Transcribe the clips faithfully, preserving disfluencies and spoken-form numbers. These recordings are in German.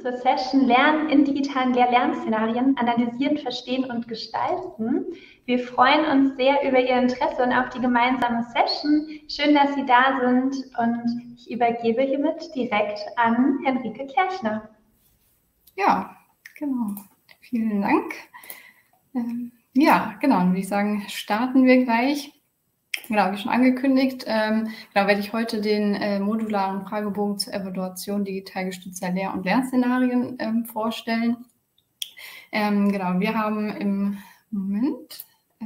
zur Session Lernen in digitalen Lehr-Lernszenarien analysieren, verstehen und gestalten. Wir freuen uns sehr über Ihr Interesse und auf die gemeinsame Session. Schön, dass Sie da sind und ich übergebe hiermit direkt an Henrike Kerchner. Ja, genau. Vielen Dank. Ähm, ja, genau, dann würde ich sagen, starten wir gleich. Genau, wie schon angekündigt, ähm, genau, werde ich heute den äh, modularen Fragebogen zur Evaluation digital gestützter Lehr- und Lernszenarien ähm, vorstellen. Ähm, genau, wir haben im Moment, äh,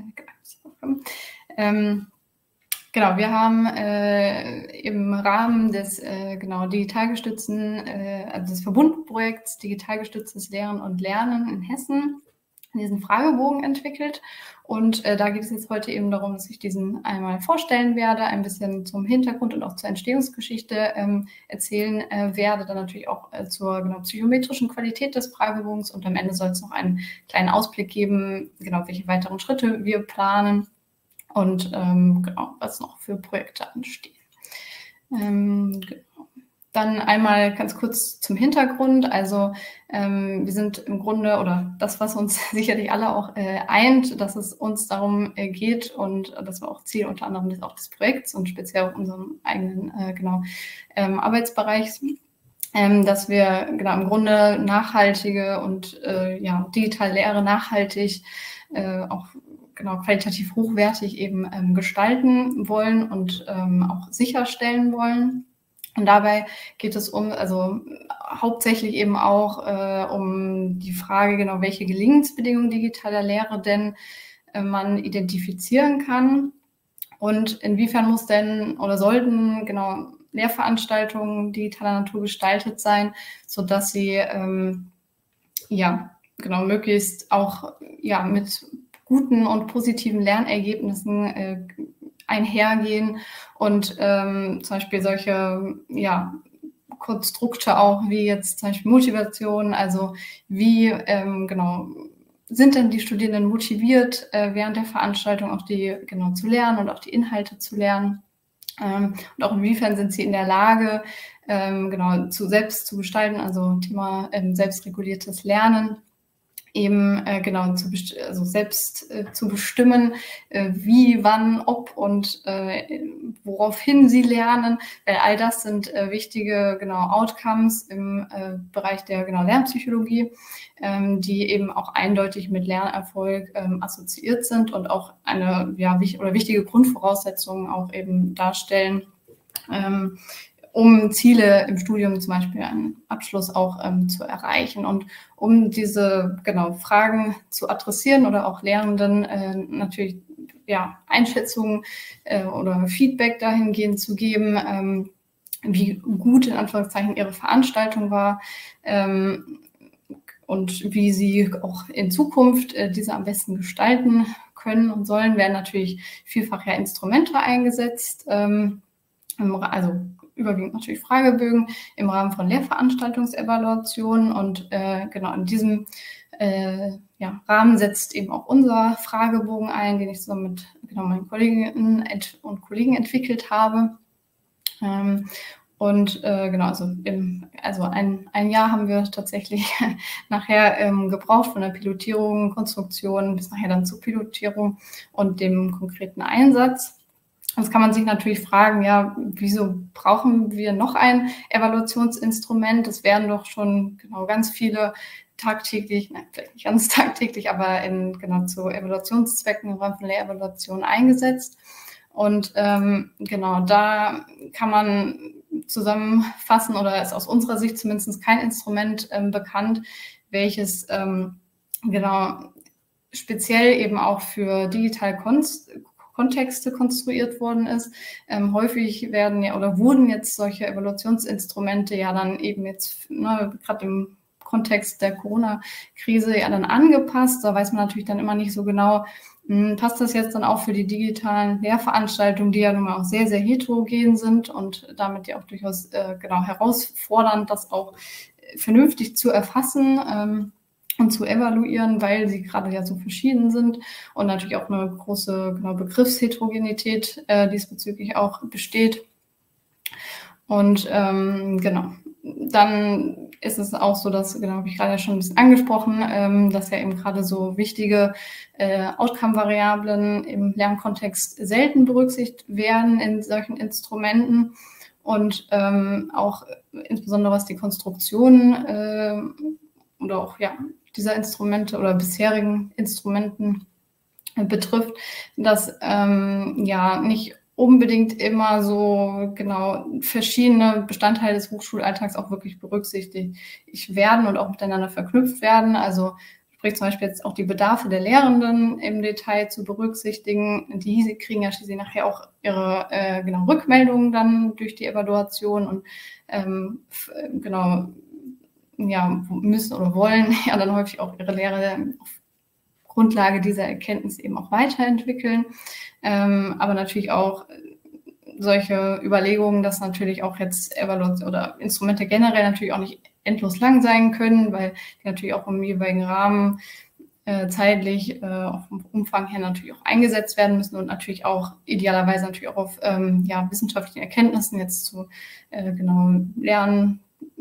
ähm, genau, wir haben äh, im Rahmen des äh, genau digital gestützten, äh, also des Verbundprojekts digital gestütztes Lehren und Lernen in Hessen diesen Fragebogen entwickelt. Und äh, da geht es jetzt heute eben darum, dass ich diesen einmal vorstellen werde, ein bisschen zum Hintergrund und auch zur Entstehungsgeschichte ähm, erzählen äh, werde, dann natürlich auch äh, zur genau, psychometrischen Qualität des Fragebogens und am Ende soll es noch einen kleinen Ausblick geben, genau welche weiteren Schritte wir planen und ähm, genau, was noch für Projekte anstehen. Ähm, genau. Dann einmal ganz kurz zum Hintergrund. Also ähm, wir sind im Grunde, oder das, was uns sicherlich alle auch äh, eint, dass es uns darum äh, geht und das war auch Ziel unter anderem des, auch des Projekts und speziell auch unserem eigenen äh, genau, ähm, Arbeitsbereichs, ähm, dass wir genau im Grunde nachhaltige und äh, ja, digitale Lehre nachhaltig äh, auch genau qualitativ hochwertig eben ähm, gestalten wollen und ähm, auch sicherstellen wollen. Und dabei geht es um, also hauptsächlich eben auch äh, um die Frage, genau welche Gelingensbedingungen digitaler Lehre denn äh, man identifizieren kann und inwiefern muss denn oder sollten genau Lehrveranstaltungen digitaler Natur gestaltet sein, sodass sie ähm, ja genau möglichst auch ja mit guten und positiven Lernergebnissen äh, einhergehen und ähm, zum Beispiel solche ja, Konstrukte auch wie jetzt zum Beispiel Motivation, also wie ähm, genau sind denn die Studierenden motiviert, äh, während der Veranstaltung auch die genau zu lernen und auch die Inhalte zu lernen ähm, und auch inwiefern sind sie in der Lage, ähm, genau zu selbst zu gestalten, also Thema ähm, selbstreguliertes Lernen. Eben äh, genau zu also selbst äh, zu bestimmen, äh, wie, wann, ob und äh, woraufhin sie lernen, weil all das sind äh, wichtige genau Outcomes im äh, Bereich der genau Lernpsychologie, ähm, die eben auch eindeutig mit Lernerfolg ähm, assoziiert sind und auch eine ja wich oder wichtige Grundvoraussetzungen auch eben darstellen. Ähm, um Ziele im Studium, zum Beispiel einen Abschluss auch ähm, zu erreichen. Und um diese genau Fragen zu adressieren oder auch Lehrenden äh, natürlich ja, Einschätzungen äh, oder Feedback dahingehend zu geben, ähm, wie gut in Anführungszeichen ihre Veranstaltung war ähm, und wie sie auch in Zukunft äh, diese am besten gestalten können und sollen, werden natürlich vielfach ja Instrumente eingesetzt, ähm, also überwiegend natürlich Fragebögen im Rahmen von Lehrveranstaltungsevaluationen und äh, genau in diesem äh, ja, Rahmen setzt eben auch unser Fragebogen ein, den ich zusammen mit genau, meinen Kolleginnen und Kollegen entwickelt habe. Ähm, und äh, genau, also, im, also ein, ein Jahr haben wir tatsächlich nachher ähm, gebraucht von der Pilotierung, Konstruktion bis nachher dann zur Pilotierung und dem konkreten Einsatz. Jetzt kann man sich natürlich fragen, ja, wieso brauchen wir noch ein Evaluationsinstrument? Es werden doch schon genau ganz viele tagtäglich, nein, vielleicht nicht ganz tagtäglich, aber in, genau zu Evaluationszwecken im Rahmen von Lehrevaluation eingesetzt. Und ähm, genau, da kann man zusammenfassen oder ist aus unserer Sicht zumindest kein Instrument ähm, bekannt, welches ähm, genau speziell eben auch für digital Konst Kontexte konstruiert worden ist. Ähm, häufig werden ja oder wurden jetzt solche Evaluationsinstrumente ja dann eben jetzt ne, gerade im Kontext der Corona-Krise ja dann angepasst. Da weiß man natürlich dann immer nicht so genau, mh, passt das jetzt dann auch für die digitalen Lehrveranstaltungen, die ja nun mal auch sehr, sehr heterogen sind und damit ja auch durchaus äh, genau herausfordernd, das auch vernünftig zu erfassen. Ähm, und zu evaluieren, weil sie gerade ja so verschieden sind und natürlich auch eine große genau, Begriffsheterogenität äh, diesbezüglich auch besteht. Und ähm, genau, dann ist es auch so, dass, genau, habe ich gerade schon ein bisschen angesprochen, ähm, dass ja eben gerade so wichtige äh, Outcome-Variablen im Lernkontext selten berücksichtigt werden in solchen Instrumenten und ähm, auch insbesondere was die Konstruktion äh, oder auch ja dieser Instrumente oder bisherigen Instrumenten betrifft, dass ähm, ja nicht unbedingt immer so genau verschiedene Bestandteile des Hochschulalltags auch wirklich berücksichtigt werden und auch miteinander verknüpft werden. Also sprich zum Beispiel jetzt auch die Bedarfe der Lehrenden im Detail zu berücksichtigen. Die kriegen ja schließlich nachher auch ihre äh, genau Rückmeldungen dann durch die Evaluation und ähm, genau ja müssen oder wollen ja dann häufig auch ihre Lehre auf Grundlage dieser Erkenntnis eben auch weiterentwickeln. Ähm, aber natürlich auch solche Überlegungen, dass natürlich auch jetzt Evaluation oder Instrumente generell natürlich auch nicht endlos lang sein können, weil die natürlich auch im jeweiligen Rahmen äh, zeitlich, äh, auch vom Umfang her natürlich auch eingesetzt werden müssen und natürlich auch idealerweise natürlich auch auf ähm, ja, wissenschaftlichen Erkenntnissen jetzt zu äh, genau Lernen,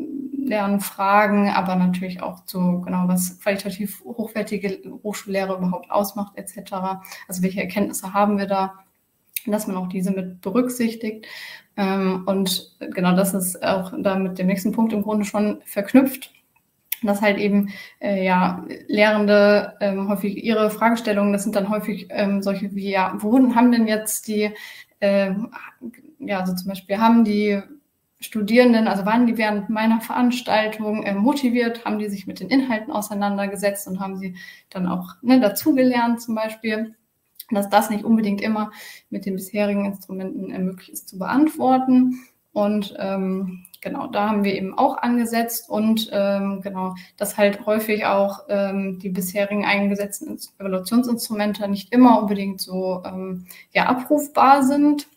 Lernfragen, aber natürlich auch zu, genau, was qualitativ hochwertige Hochschullehre überhaupt ausmacht, et cetera. Also welche Erkenntnisse haben wir da, dass man auch diese mit berücksichtigt. Und genau das ist auch da mit dem nächsten Punkt im Grunde schon verknüpft, dass halt eben äh, ja Lehrende ähm, häufig ihre Fragestellungen, das sind dann häufig ähm, solche wie, ja, worin haben denn jetzt die, äh, ja, also zum Beispiel haben die Studierenden, also waren die während meiner Veranstaltung äh, motiviert, haben die sich mit den Inhalten auseinandergesetzt und haben sie dann auch ne, dazugelernt zum Beispiel, dass das nicht unbedingt immer mit den bisherigen Instrumenten äh, möglich ist zu beantworten. Und ähm, genau, da haben wir eben auch angesetzt und ähm, genau, dass halt häufig auch ähm, die bisherigen eingesetzten Evaluationsinstrumente nicht immer unbedingt so ähm, ja, abrufbar sind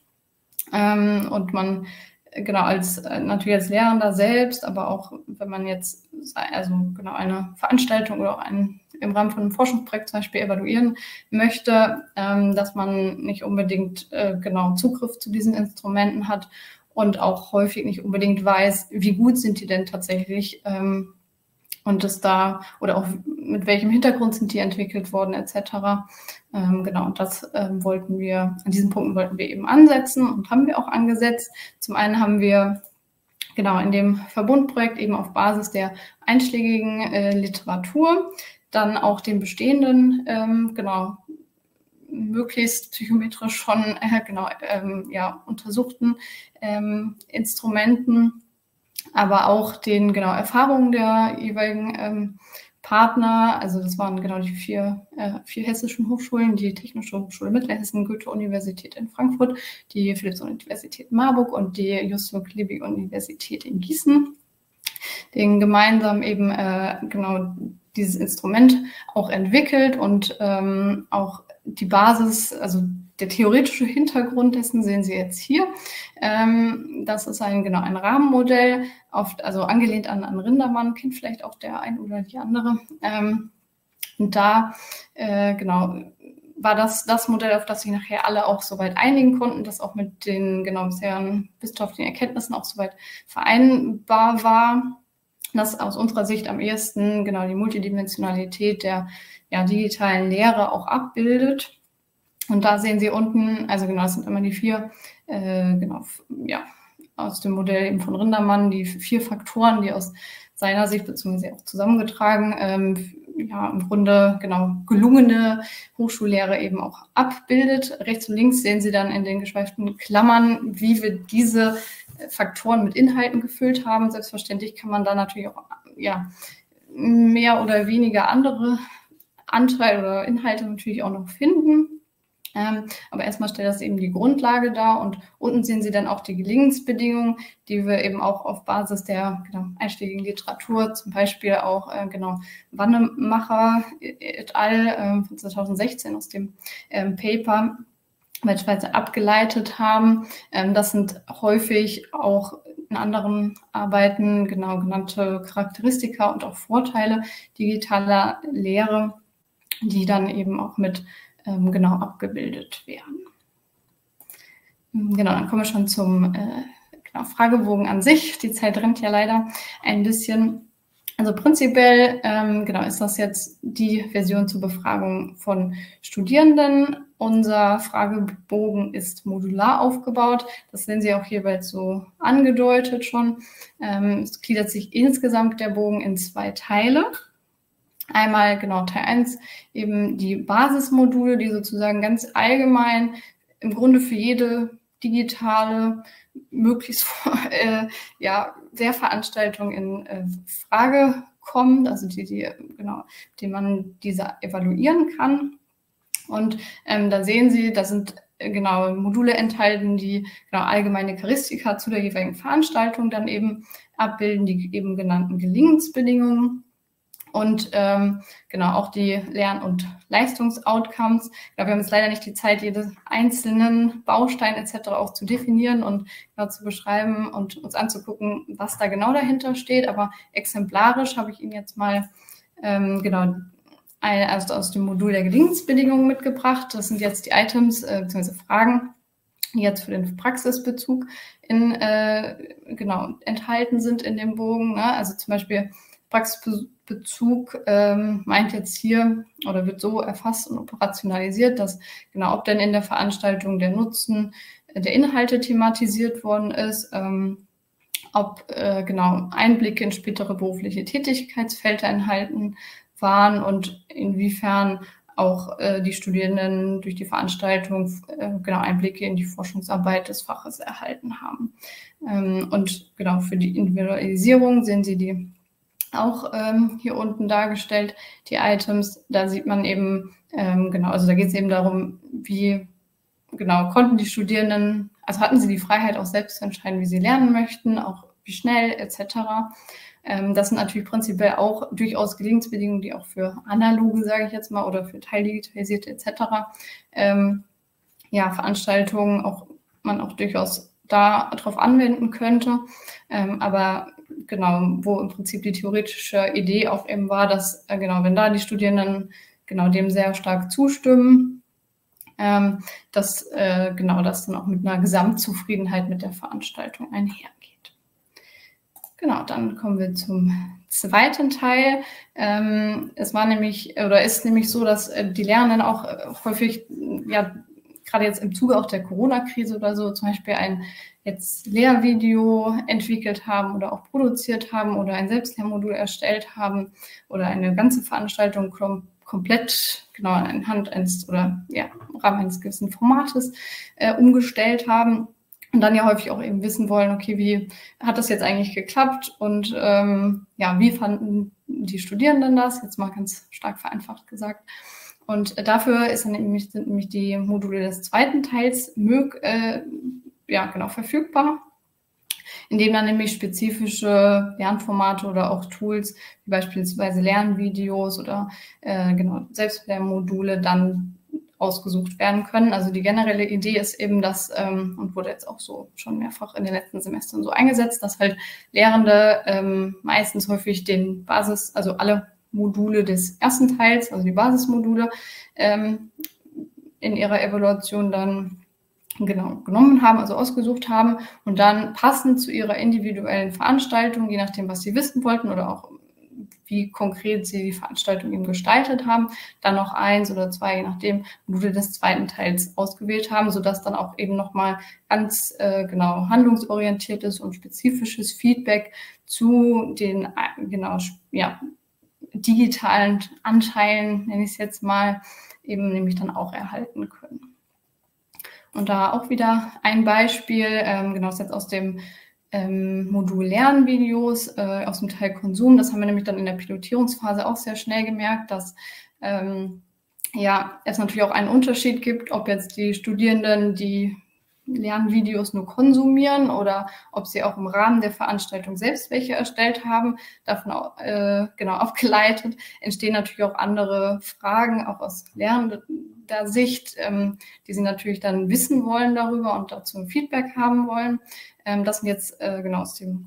ähm, und man genau als natürlich als Lehrender selbst, aber auch wenn man jetzt also genau eine Veranstaltung oder auch ein, im Rahmen von einem Forschungsprojekt zum Beispiel evaluieren möchte, ähm, dass man nicht unbedingt äh, genau Zugriff zu diesen Instrumenten hat und auch häufig nicht unbedingt weiß, wie gut sind die denn tatsächlich ähm, und das da oder auch mit welchem Hintergrund sind die entwickelt worden et cetera. Ähm, genau, und das ähm, wollten wir, an diesen Punkten wollten wir eben ansetzen und haben wir auch angesetzt. Zum einen haben wir genau in dem Verbundprojekt eben auf Basis der einschlägigen äh, Literatur dann auch den bestehenden, ähm, genau, möglichst psychometrisch schon äh, genau ähm, ja, untersuchten ähm, Instrumenten, aber auch den genau Erfahrungen der jeweiligen ähm, Partner, also das waren genau die vier, äh, vier hessischen Hochschulen, die Technische Hochschule Mittelhessen, Goethe-Universität in Frankfurt, die Philipps-Universität Marburg und die Justus-Liebig-Universität in Gießen, den gemeinsam eben äh, genau dieses Instrument auch entwickelt und ähm, auch die Basis, also der theoretische Hintergrund dessen sehen Sie jetzt hier. Ähm, das ist ein, genau, ein Rahmenmodell, oft, also angelehnt an, an Rindermann, kennt vielleicht auch der ein oder die andere. Ähm, und da, äh, genau, war das das Modell, auf das sich nachher alle auch soweit einigen konnten, das auch mit den genau bisherigen wissenschaftlichen Erkenntnissen auch soweit vereinbar war. Das aus unserer Sicht am ehesten genau die Multidimensionalität der ja, digitalen Lehre auch abbildet. Und da sehen Sie unten, also genau, das sind immer die vier, äh, genau, ja, aus dem Modell eben von Rindermann, die vier Faktoren, die aus seiner Sicht, beziehungsweise auch zusammengetragen, ähm, ja, im Grunde, genau, gelungene Hochschullehre eben auch abbildet. Rechts und links sehen Sie dann in den geschweiften Klammern, wie wir diese Faktoren mit Inhalten gefüllt haben. Selbstverständlich kann man da natürlich auch, ja, mehr oder weniger andere Anteile oder Inhalte natürlich auch noch finden. Ähm, aber erstmal stellt das eben die Grundlage dar und unten sehen Sie dann auch die Gelingensbedingungen, die wir eben auch auf Basis der genau, einschlägigen Literatur, zum Beispiel auch äh, genau Wannemacher et al. Äh, von zweitausendsechzehn aus dem ähm, Paper beispielsweise abgeleitet haben. Ähm, das sind häufig auch in anderen Arbeiten genau genannte Charakteristika und auch Vorteile digitaler Lehre, die dann eben auch mit ähm, genau abgebildet werden. Genau, dann kommen wir schon zum äh, genau, Fragebogen an sich. Die Zeit rennt ja leider ein bisschen. Also prinzipiell ähm, genau ist das jetzt die Version zur Befragung von Studierenden. Unser Fragebogen ist modular aufgebaut. Das sehen Sie auch hierbei so angedeutet schon. Ähm, es gliedert sich insgesamt der Bogen in zwei Teile. Einmal genau Teil eins, eben die Basismodule, die sozusagen ganz allgemein im Grunde für jede digitale, möglichst äh, ja, Lehrveranstaltung in äh, Frage kommt, also die, die, genau, die man diese evaluieren kann. Und ähm, da sehen Sie, da sind äh, genau Module enthalten, die genau allgemeine Charakteristika zu der jeweiligen Veranstaltung dann eben abbilden, die eben genannten Gelingensbedingungen. Und ähm, genau auch die Lern- und Leistungsoutcomes. Ich glaube, wir haben jetzt leider nicht die Zeit, jeden einzelnen Baustein et cetera auch zu definieren und genau zu beschreiben und uns anzugucken, was da genau dahinter steht. Aber exemplarisch habe ich Ihnen jetzt mal ähm, genau ein, also aus dem Modul der Gelingensbedingungen mitgebracht. Das sind jetzt die Items äh, bzw. Fragen, die jetzt für den Praxisbezug in, äh, genau enthalten sind in dem Bogen. Ne? Also zum Beispiel Praxisbezug ähm, meint jetzt hier oder wird so erfasst und operationalisiert, dass genau ob denn in der Veranstaltung der Nutzen äh, der Inhalte thematisiert worden ist, ähm, ob äh, genau Einblicke in spätere berufliche Tätigkeitsfelder enthalten waren und inwiefern auch äh, die Studierenden durch die Veranstaltung äh, genau Einblicke in die Forschungsarbeit des Faches erhalten haben. Ähm, und genau für die Individualisierung sehen Sie die auch ähm, hier unten dargestellt, die Items. Da sieht man eben, ähm, genau, also da geht es eben darum, wie genau konnten die Studierenden, also hatten sie die Freiheit auch selbst zu entscheiden, wie sie lernen möchten, auch wie schnell et cetera. Ähm, das sind natürlich prinzipiell auch durchaus Gelingensbedingungen, die auch für analoge, sage ich jetzt mal, oder für teildigitalisierte et cetera. Ähm, ja, Veranstaltungen auch man auch durchaus da drauf anwenden könnte. Ähm, aber genau, wo im Prinzip die theoretische Idee auch eben war, dass äh, genau, wenn da die Studierenden genau dem sehr stark zustimmen, ähm, dass äh, genau das dann auch mit einer Gesamtzufriedenheit mit der Veranstaltung einhergeht. Genau, dann kommen wir zum zweiten Teil. Ähm, es war nämlich oder ist nämlich so, dass äh, die Lernenden auch äh, häufig ja gerade jetzt im Zuge auch der Corona-Krise oder so zum Beispiel ein jetzt Lehrvideo entwickelt haben oder auch produziert haben oder ein Selbstlehrmodul erstellt haben oder eine ganze Veranstaltung kom komplett genau anhand eines oder ja im Rahmen eines gewissen Formates äh, umgestellt haben und dann ja häufig auch eben wissen wollen, okay, wie hat das jetzt eigentlich geklappt und ähm, ja, wie fanden die Studierenden das? Jetzt mal ganz stark vereinfacht gesagt. Und dafür ist dann nämlich, sind nämlich die Module des zweiten Teils mög, äh, ja, genau, verfügbar, indem dann nämlich spezifische Lernformate oder auch Tools, wie beispielsweise Lernvideos oder äh, genau, Selbstlernmodule dann ausgesucht werden können. Also die generelle Idee ist eben, dass, ähm, und wurde jetzt auch so schon mehrfach in den letzten Semestern so eingesetzt, dass halt Lehrende ähm, meistens häufig den Basis, also alle Module des ersten Teils, also die Basismodule, ähm, in ihrer Evaluation dann genau genommen haben, also ausgesucht haben und dann passend zu ihrer individuellen Veranstaltung, je nachdem, was sie wissen wollten oder auch wie konkret sie die Veranstaltung eben gestaltet haben, dann noch eins oder zwei, je nachdem, Module des zweiten Teils ausgewählt haben, sodass dann auch eben nochmal ganz äh, genau handlungsorientiertes und spezifisches Feedback zu den äh, genau ja digitalen Anteilen, nenne ich es jetzt mal, eben nämlich dann auch erhalten können. Und da auch wieder ein Beispiel, ähm, genau, das jetzt aus dem ähm, Modul Lernvideos, äh, aus dem Teil Konsum. Das haben wir nämlich dann in der Pilotierungsphase auch sehr schnell gemerkt, dass ähm, ja, es natürlich auch einen Unterschied gibt, ob jetzt die Studierenden die Lernvideos nur konsumieren oder ob sie auch im Rahmen der Veranstaltung selbst welche erstellt haben. Davon äh, genau abgeleitet entstehen natürlich auch andere Fragen, auch aus lernender Sicht, ähm, die sie natürlich dann wissen wollen darüber und dazu ein Feedback haben wollen. Ähm, das sind jetzt äh, genau aus dem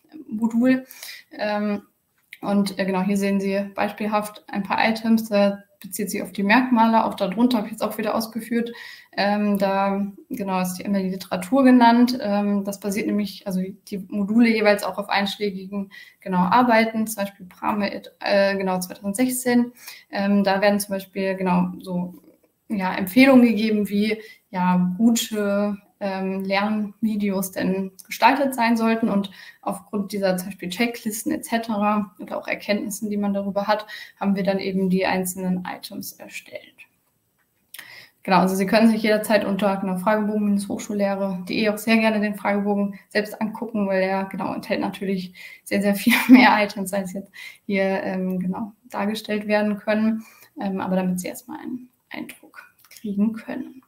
Konsummodul. Ähm, und äh, genau, hier sehen Sie beispielhaft ein paar Items. Da bezieht sich auf die Merkmale. Auch darunter habe ich jetzt auch wieder ausgeführt. Ähm, da genau ist die einmal die Literatur genannt. Ähm, das basiert nämlich, also die Module jeweils auch auf einschlägigen genau Arbeiten, zum Beispiel Prame äh, genau zwanzig sechzehn. Ähm, da werden zum Beispiel genau so ja, Empfehlungen gegeben, wie ja gute ähm, Lernvideos denn gestaltet sein sollten. Und aufgrund dieser zum Beispiel Checklisten et cetera oder auch Erkenntnissen, die man darüber hat, haben wir dann eben die einzelnen Items erstellt. Genau, also Sie können sich jederzeit unter genau, fragebogen hochschullehre punkt de auch sehr gerne den Fragebogen selbst angucken, weil er genau enthält natürlich sehr, sehr viel mehr Items, als jetzt hier ähm, genau dargestellt werden können. Ähm, aber damit Sie erstmal einen Eindruck kriegen können.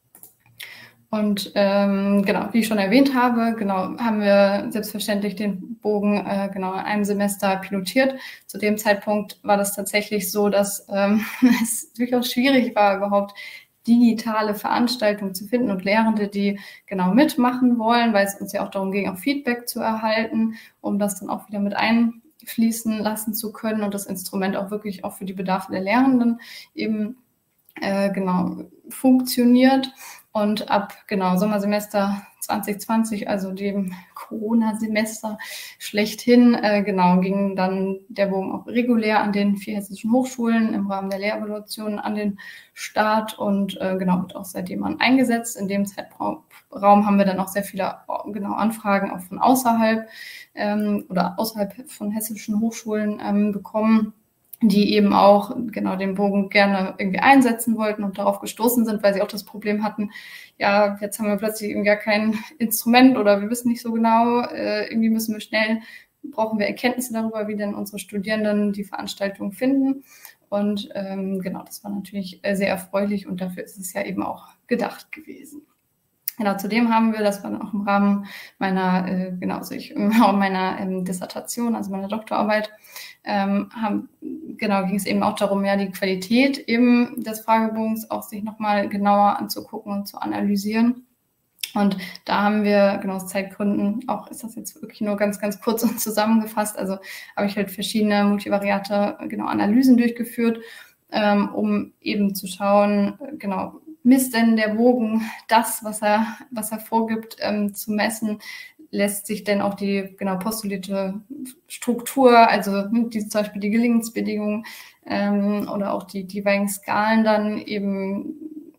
Und ähm, genau, wie ich schon erwähnt habe, genau, haben wir selbstverständlich den Bogen äh, genau in einem Semester pilotiert. Zu dem Zeitpunkt war das tatsächlich so, dass ähm, es durchaus schwierig war, überhaupt digitale Veranstaltungen zu finden und Lehrende, die genau mitmachen wollen, weil es uns ja auch darum ging, auch Feedback zu erhalten, um das dann auch wieder mit einfließen lassen zu können und das Instrument auch wirklich auch für die Bedarfe der Lehrenden eben äh, genau funktioniert. Und ab genau Sommersemester zwanzig zwanzig, also dem Corona-Semester schlechthin, äh, genau ging dann der Bogen auch regulär an den vier hessischen Hochschulen im Rahmen der Lehrevaluation an den Start und äh, genau wird auch seitdem an eingesetzt. In dem Zeitraum haben wir dann auch sehr viele genau Anfragen auch von außerhalb ähm, oder außerhalb von hessischen Hochschulen ähm, bekommen, die eben auch genau den Bogen gerne irgendwie einsetzen wollten und darauf gestoßen sind, weil sie auch das Problem hatten, ja, jetzt haben wir plötzlich irgendwie gar kein Instrument oder wir wissen nicht so genau, äh, irgendwie müssen wir schnell, brauchen wir Erkenntnisse darüber, wie denn unsere Studierenden die Veranstaltung finden. Und ähm, genau, das war natürlich sehr erfreulich und dafür ist es ja eben auch gedacht gewesen. Genau, zudem haben wir, das war dann auch im Rahmen meiner, äh, genau, also ich, im Rahmen meiner ähm, Dissertation, also meiner Doktorarbeit, ähm, haben, genau, ging es eben auch darum, ja, die Qualität eben des Fragebogens auch sich nochmal genauer anzugucken und zu analysieren. Und da haben wir, genau aus Zeitgründen, auch ist das jetzt wirklich nur ganz, ganz kurz und zusammengefasst, also habe ich halt verschiedene multivariate, genau, Analysen durchgeführt, ähm, um eben zu schauen, genau, misst denn der Bogen das, was er, was er vorgibt, ähm, zu messen? Lässt sich denn auch die genau postulierte Struktur, also die, zum Beispiel die Gelingensbedingungen ähm, oder auch die, die jeweiligen Skalen dann eben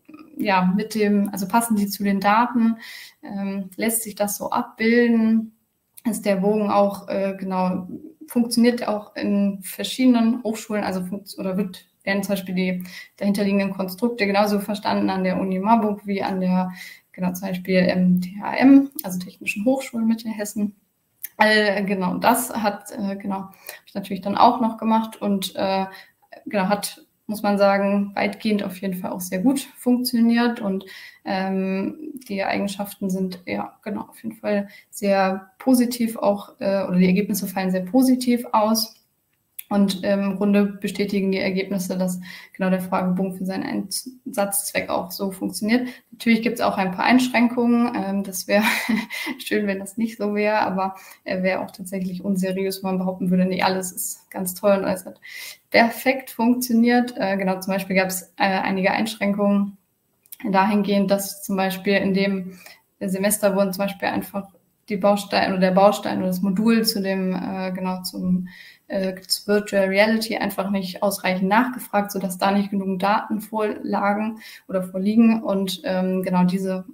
ja mit dem, also passen die zu den Daten? Ähm, lässt sich das so abbilden? Ist der Bogen auch äh, genau funktioniert auch in verschiedenen Hochschulen, also oder wird werden zum Beispiel die dahinterliegenden Konstrukte genauso verstanden an der Uni Marburg wie an der, genau, zum Beispiel ähm, T H M, also Technischen Hochschulen Mittelhessen. All, genau, das hat, äh, genau, habe ich natürlich dann auch noch gemacht und äh, genau, hat, muss man sagen, weitgehend auf jeden Fall auch sehr gut funktioniert und ähm, die Eigenschaften sind, ja, genau, auf jeden Fall sehr positiv auch, äh, oder die Ergebnisse fallen sehr positiv aus. Und ähm, im Grunde bestätigen die Ergebnisse, dass genau der Fragebogen für seinen Einsatzzweck auch so funktioniert. Natürlich gibt es auch ein paar Einschränkungen. Ähm, das wäre schön, wenn das nicht so wäre, aber er wäre auch tatsächlich unseriös, wenn man behaupten würde, nee, alles ist ganz toll und alles hat perfekt funktioniert. Äh, genau, zum Beispiel gab es äh, einige Einschränkungen dahingehend, dass zum Beispiel in dem Semester wurden zum Beispiel einfach die Bausteine oder der Baustein oder das Modul zu dem, äh, genau, zum äh, zu Virtual Reality einfach nicht ausreichend nachgefragt, sodass da nicht genug Daten vorlagen oder vorliegen und ähm, genau diese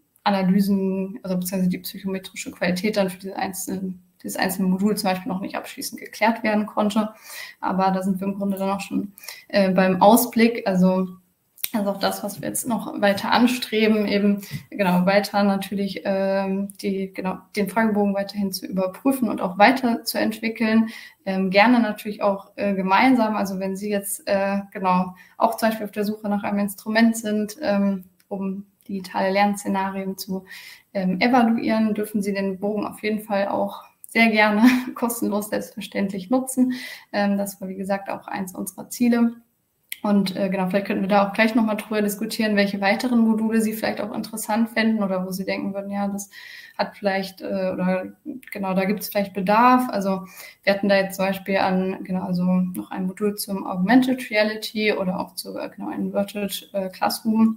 Analysen, also beziehungsweise die psychometrische Qualität dann für diese einzelnen, dieses einzelne Modul zum Beispiel noch nicht abschließend geklärt werden konnte. Aber da sind wir im Grunde dann auch schon äh, beim Ausblick, also Also auch das, was wir jetzt noch weiter anstreben, eben genau weiter natürlich ähm, die genau den Fragebogen weiterhin zu überprüfen und auch weiter zu entwickeln. Ähm, gerne natürlich auch äh, gemeinsam. Also wenn Sie jetzt äh, genau auch zum Beispiel auf der Suche nach einem Instrument sind, ähm, um digitale Lernszenarien zu ähm, evaluieren, dürfen Sie den Bogen auf jeden Fall auch sehr gerne kostenlos selbstverständlich nutzen. Ähm, das war wie gesagt auch eins unserer Ziele. Und äh, genau, vielleicht könnten wir da auch gleich nochmal drüber diskutieren, welche weiteren Module Sie vielleicht auch interessant fänden oder wo Sie denken würden, ja, das hat vielleicht, äh, oder genau, da gibt es vielleicht Bedarf. Also wir hatten da jetzt zum Beispiel an, genau, also noch ein Modul zum Augmented Reality oder auch zu, äh, genau, Inverted äh, Classroom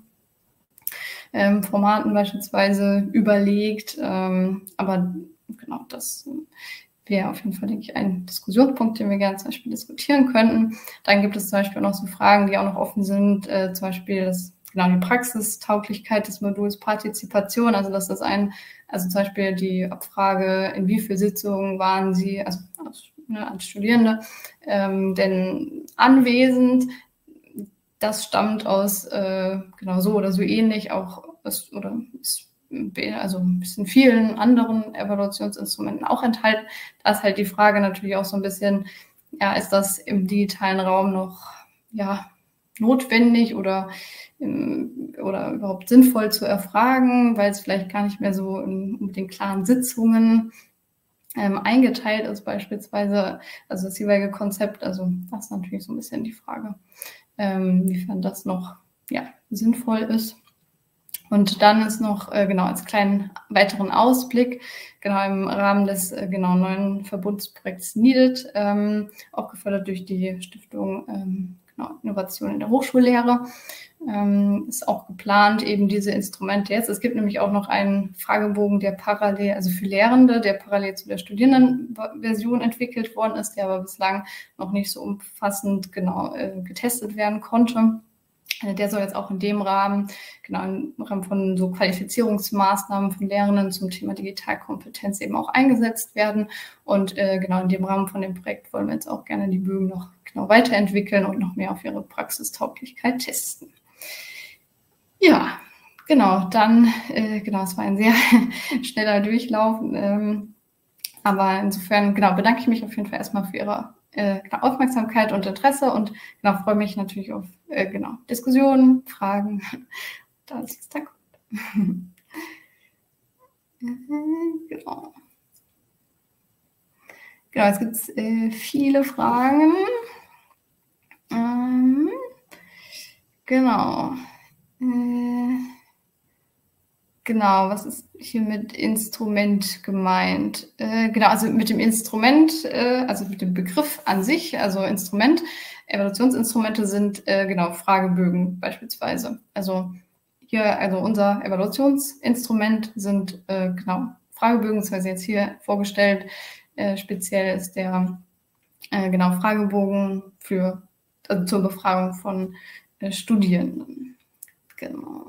ähm, Formaten beispielsweise überlegt. Ähm, aber genau, das wäre auf jeden Fall, denke ich, ein Diskussionspunkt, den wir gerne zum Beispiel diskutieren könnten. Dann gibt es zum Beispiel auch noch so Fragen, die auch noch offen sind, äh, zum Beispiel das, genau, die Praxistauglichkeit des Moduls Partizipation, also dass das ein, also zum Beispiel die Abfrage, in wie vielen Sitzungen waren Sie, also als, ne, als Studierende, ähm, denn anwesend. Das stammt aus, äh, genau so oder so ähnlich, auch aus, oder ist also ein bisschen vielen anderen Evaluationsinstrumenten auch enthalten. Da ist halt die Frage natürlich auch so ein bisschen, ja, ist das im digitalen Raum noch, ja, notwendig oder, ähm, oder überhaupt sinnvoll zu erfragen, weil es vielleicht gar nicht mehr so in, mit den klaren Sitzungen ähm, eingeteilt ist beispielsweise, also das jeweilige Konzept, also das ist natürlich so ein bisschen die Frage, ähm, inwiefern das noch, ja, sinnvoll ist. Und dann ist noch, äh, genau, als kleinen weiteren Ausblick, genau im Rahmen des äh, genau neuen Verbundsprojekts NEEDed, ähm, auch gefördert durch die Stiftung ähm, genau, Innovation in der Hochschullehre, ähm, ist auch geplant, eben diese Instrumente jetzt. Es gibt nämlich auch noch einen Fragebogen, der parallel, also für Lehrende, der parallel zu der Studierendenversion entwickelt worden ist, der aber bislang noch nicht so umfassend genau äh, getestet werden konnte. Der soll jetzt auch in dem Rahmen, genau im Rahmen von so Qualifizierungsmaßnahmen von Lehrenden zum Thema Digitalkompetenz eben auch eingesetzt werden. Und äh, genau in dem Rahmen von dem Projekt wollen wir jetzt auch gerne die Bögen noch genau weiterentwickeln und noch mehr auf ihre Praxistauglichkeit testen. Ja, genau, dann, äh, genau, es war ein sehr schneller Durchlauf. Ähm, aber insofern, genau, bedanke ich mich auf jeden Fall erstmal für Ihre äh, Aufmerksamkeit und Interesse und genau, freue mich natürlich auf äh, genau, Diskussionen, Fragen. Das ist da gut. Genau. Genau, jetzt gibt es äh, viele Fragen. Ähm, genau. Äh, Genau, was ist hier mit Instrument gemeint? Äh, genau, also mit dem Instrument, äh, also mit dem Begriff an sich, also Instrument, Evaluationsinstrumente sind äh, genau Fragebögen beispielsweise. Also hier, also unser Evaluationsinstrument sind äh, genau Fragebögen, das heißt jetzt hier vorgestellt. Äh, speziell ist der äh, genau Fragebogen für also zur Befragung von äh, Studierenden. Genau.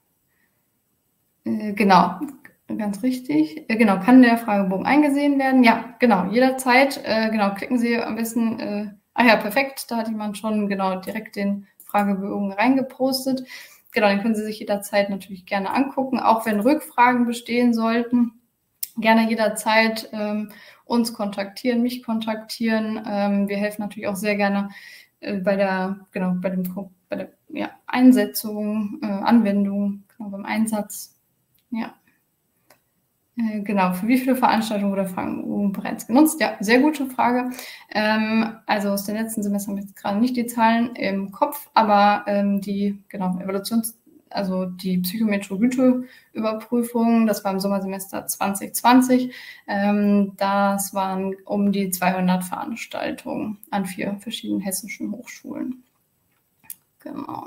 Genau, ganz richtig. Genau, kann der Fragebogen eingesehen werden? Ja, genau, jederzeit. Genau, klicken Sie am besten. Ah ja, perfekt, da hat jemand schon genau direkt den Fragebogen reingepostet. Genau, den können Sie sich jederzeit natürlich gerne angucken, auch wenn Rückfragen bestehen sollten. Gerne jederzeit ähm, uns kontaktieren, mich kontaktieren. Ähm, wir helfen natürlich auch sehr gerne äh, bei der, genau, bei dem, bei der ja, Einsetzung, äh, Anwendung, genau, beim Einsatz. Ja, äh, genau. Für wie viele Veranstaltungen oder Fragebogen bereits genutzt? Ja, sehr gute Frage. Ähm, also aus den letzten Semestern habe ich jetzt gerade nicht die Zahlen im Kopf, aber ähm, die, genau, Evaluations-, also die Psychometrie-Güte-Überprüfung, das war im Sommersemester zwanzig zwanzig, ähm, das waren um die zweihundert Veranstaltungen an vier verschiedenen hessischen Hochschulen. Genau.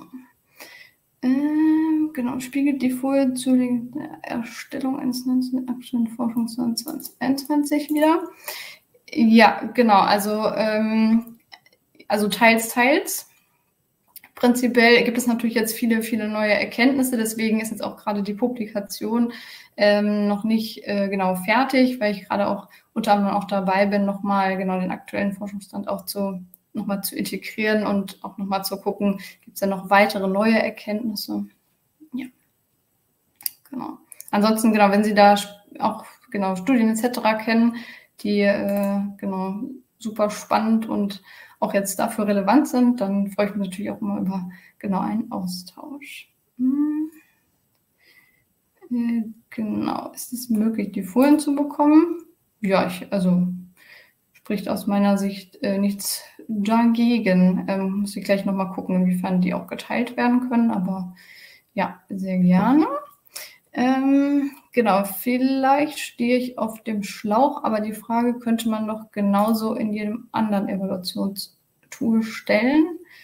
Ähm, genau, spiegelt die Folie zu der Erstellung eines aktuellen Forschungsjahres zwanzig einundzwanzig wieder. Ja, genau, also, ähm, also teils, teils. Prinzipiell gibt es natürlich jetzt viele, viele neue Erkenntnisse, deswegen ist jetzt auch gerade die Publikation ähm, noch nicht äh, genau fertig, weil ich gerade auch unter anderem auch dabei bin, nochmal genau den aktuellen Forschungsstand auch zu nochmal zu integrieren und auch nochmal zu gucken, gibt es da noch weitere neue Erkenntnisse? Ja, genau. Ansonsten, genau, wenn Sie da auch genau Studien et cetera kennen, die äh, genau super spannend und auch jetzt dafür relevant sind, dann freue ich mich natürlich auch immer über genau einen Austausch. Hm. Äh, genau, ist es möglich, die Folien zu bekommen? Ja, ich, also spricht aus meiner Sicht äh, nichts dagegen. Ähm, muss ich gleich nochmal gucken, inwiefern die auch geteilt werden können, aber ja, sehr gerne. Ähm, genau, vielleicht stehe ich auf dem Schlauch, aber die Frage könnte man doch genauso in jedem anderen Evaluationstool stellen.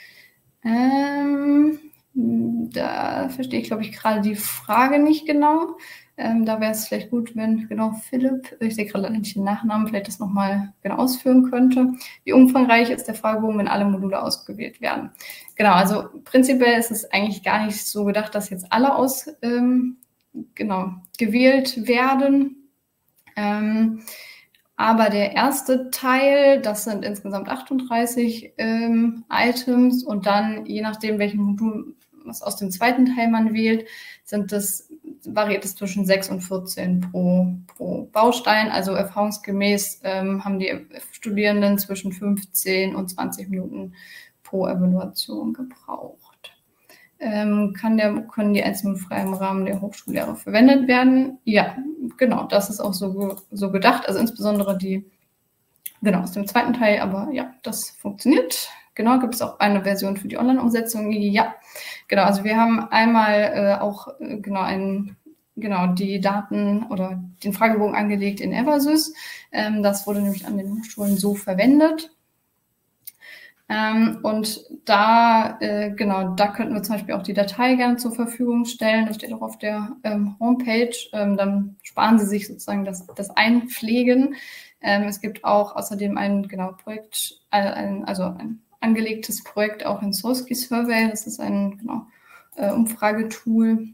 Ähm, da verstehe ich, glaube ich, gerade die Frage nicht genau. Ähm, da wäre es vielleicht gut, wenn genau Philipp, ich sehe gerade nicht den Nachnamen, vielleicht das nochmal genau ausführen könnte. Wie umfangreich ist der Fragebogen, wenn alle Module ausgewählt werden? Genau, also prinzipiell ist es eigentlich gar nicht so gedacht, dass jetzt alle aus, ähm, genau, gewählt werden. Ähm, aber der erste Teil, das sind insgesamt achtunddreißig ähm, Items und dann, je nachdem, welchen Modul was aus dem zweiten Teil man wählt, sind das, variiert es zwischen sechs und vierzehn pro, pro Baustein. Also erfahrungsgemäß ähm, haben die Studierenden zwischen fünfzehn und zwanzig Minuten pro Evaluation gebraucht. Ähm, kann der, können die einzelnen frei im Rahmen der Hochschullehre verwendet werden? Ja, genau, das ist auch so, so gedacht. Also insbesondere die, genau, aus dem zweiten Teil, aber ja, das funktioniert. Genau, gibt es auch eine Version für die Online-Umsetzung? Ja, genau, also wir haben einmal äh, auch äh, genau einen, genau die Daten oder den Fragebogen angelegt in Eversys. Ähm, das wurde nämlich an den Hochschulen so verwendet. Ähm, und da, äh, genau, da könnten wir zum Beispiel auch die Datei gerne zur Verfügung stellen. Das steht auch auf der ähm, Homepage. Ähm, dann sparen Sie sich sozusagen das, das Einpflegen. Ähm, es gibt auch außerdem ein genau Projekt, äh, ein, also ein angelegtes Projekt auch in Solsky Survey. Das ist ein genau, äh, Umfragetool.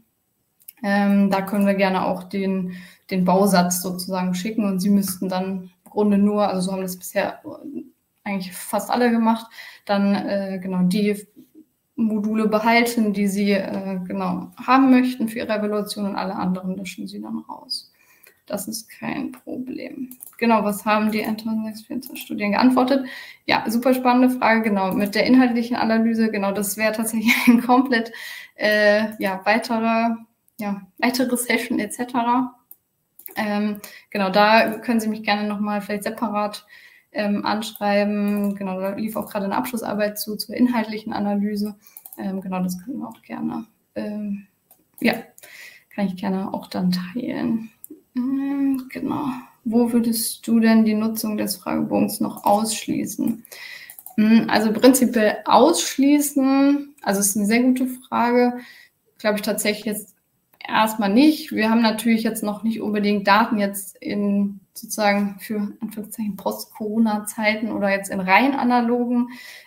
Ähm, da können wir gerne auch den, den Bausatz sozusagen schicken und Sie müssten dann im Grunde nur, also so haben das bisher eigentlich fast alle gemacht, dann äh, genau die Module behalten, die Sie äh, genau haben möchten für Ihre Evaluation und alle anderen löschen Sie dann raus. Das ist kein Problem. Genau, was haben die eintausendsechshundertvierundzwanzig Studien geantwortet? Ja, super spannende Frage, genau. Mit der inhaltlichen Analyse, genau, das wäre tatsächlich ein komplett äh, ja, weiterer, ja, weitere Session et cetera. Ähm, genau, da können Sie mich gerne nochmal vielleicht separat ähm, anschreiben. Genau, da lief auch gerade eine Abschlussarbeit zu, zur inhaltlichen Analyse. Ähm, genau, das können wir auch gerne, ähm, ja, kann ich gerne auch dann teilen. Ähm, genau. Wo würdest du denn die Nutzung des Fragebogens noch ausschließen? Also prinzipiell ausschließen, also es ist eine sehr gute Frage, glaube ich tatsächlich jetzt erstmal nicht. Wir haben natürlich jetzt noch nicht unbedingt Daten jetzt in sozusagen für Anführungszeichen Post-Corona-Zeiten oder jetzt in rein analogen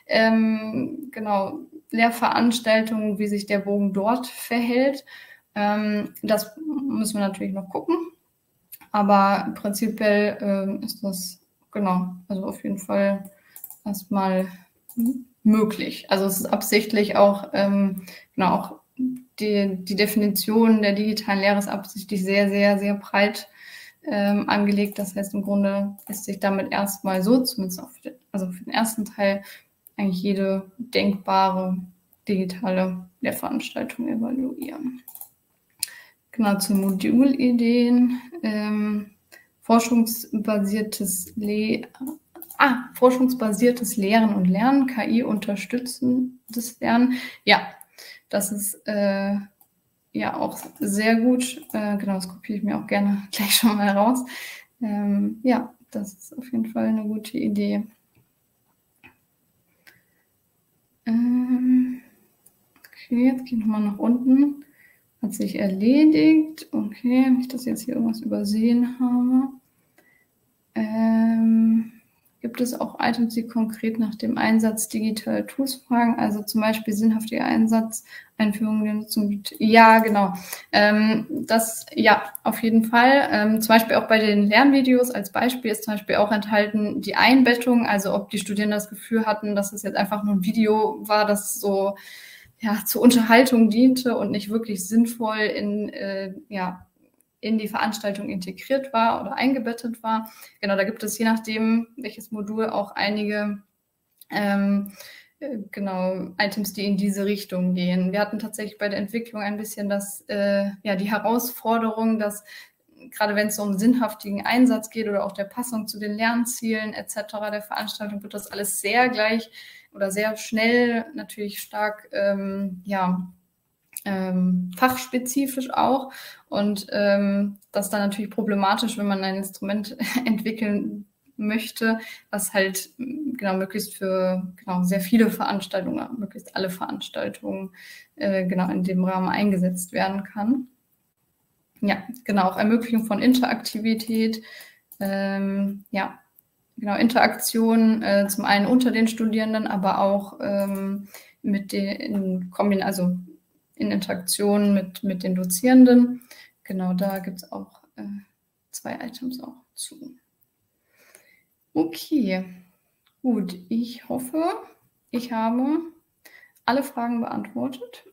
ähm, genau Lehrveranstaltungen, wie sich der Bogen dort verhält. Ähm, das müssen wir natürlich noch gucken. Aber prinzipiell ähm, ist das genau, also auf jeden Fall erstmal möglich. Also es ist absichtlich auch, ähm, genau, auch die, die Definition der digitalen Lehre ist absichtlich sehr, sehr, sehr breit ähm, angelegt. Das heißt, im Grunde lässt sich damit erstmal so, zumindest auch für den, also für den ersten Teil, eigentlich jede denkbare digitale Lehrveranstaltung evaluieren. Genau, zu Modulideen. Ähm, forschungsbasiertes Le ah, forschungsbasiertes Lehren und Lernen, K I-unterstützendes Lernen. Ja, das ist äh, ja auch sehr gut. Äh, genau, das kopiere ich mir auch gerne gleich schon mal raus. Ähm, ja, das ist auf jeden Fall eine gute Idee. Ähm, okay, jetzt gehe ich nochmal nach unten. Hat sich erledigt. Okay, nicht, dass ich jetzt hier irgendwas übersehen habe. Ähm, gibt es auch Items, die konkret nach dem Einsatz digitaler Tools fragen? Also zum Beispiel sinnhaftiger Einsatz, Einführung der Nutzung. Ja, genau. Ähm, das, ja, auf jeden Fall. Ähm, zum Beispiel auch bei den Lernvideos als Beispiel ist zum Beispiel auch enthalten die Einbettung, also ob die Studierenden das Gefühl hatten, dass es jetzt einfach nur ein Video war, das so ja, zur Unterhaltung diente und nicht wirklich sinnvoll in, äh, ja, in die Veranstaltung integriert war oder eingebettet war. Genau, da gibt es je nachdem, welches Modul auch einige ähm, äh, genau, Items, die in diese Richtung gehen. Wir hatten tatsächlich bei der Entwicklung ein bisschen das, äh, ja, die Herausforderung, dass gerade wenn es so um sinnhaftigen Einsatz geht oder auch der Passung zu den Lernzielen et cetera der Veranstaltung, wird das alles sehr gleich oder sehr schnell, natürlich stark, ähm, ja, ähm, fachspezifisch auch. Und ähm, das ist dann natürlich problematisch, wenn man ein Instrument entwickeln möchte, was halt genau möglichst für genau sehr viele Veranstaltungen, möglichst alle Veranstaltungen äh, genau in dem Rahmen eingesetzt werden kann. Ja, genau, auch Ermöglichung von Interaktivität, ähm, ja, genau, Interaktion äh, zum einen unter den Studierenden, aber auch ähm, mit den in Kombin also in Interaktion mit, mit den Dozierenden. Genau, da gibt es auch äh, zwei Items auch zu. Okay, gut, ich hoffe, ich habe alle Fragen beantwortet.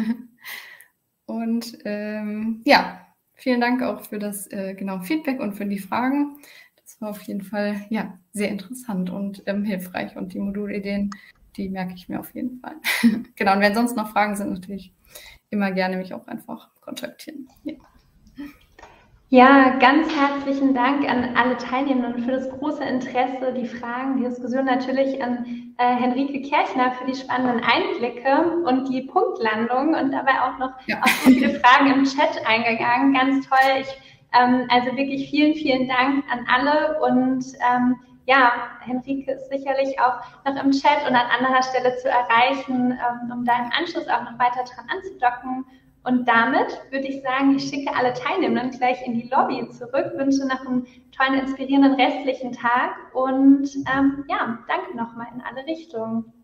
Und ähm, ja, vielen Dank auch für das äh, genau Feedback und für die Fragen. Das war auf jeden Fall ja sehr interessant und ähm, hilfreich. Und die Modulideen, die merke ich mir auf jeden Fall. Genau, und wenn sonst noch Fragen sind, natürlich immer gerne mich auch einfach kontaktieren. Ja. Ja, ganz herzlichen Dank an alle Teilnehmenden für das große Interesse, die Fragen, die Diskussion, natürlich an äh, Henrike Kirchner für die spannenden Einblicke und die Punktlandung und dabei auch noch ja. auf so viele Fragen im Chat eingegangen. Ganz toll. Ich, ähm, also wirklich vielen, vielen Dank an alle und ähm, ja, Henrike ist sicherlich auch noch im Chat und an anderer Stelle zu erreichen, ähm, um da im Anschluss auch noch weiter dran anzudocken. Und damit würde ich sagen, ich schicke alle Teilnehmenden gleich in die Lobby zurück, wünsche noch einen tollen, inspirierenden restlichen Tag und ähm, ja, danke nochmal in alle Richtungen.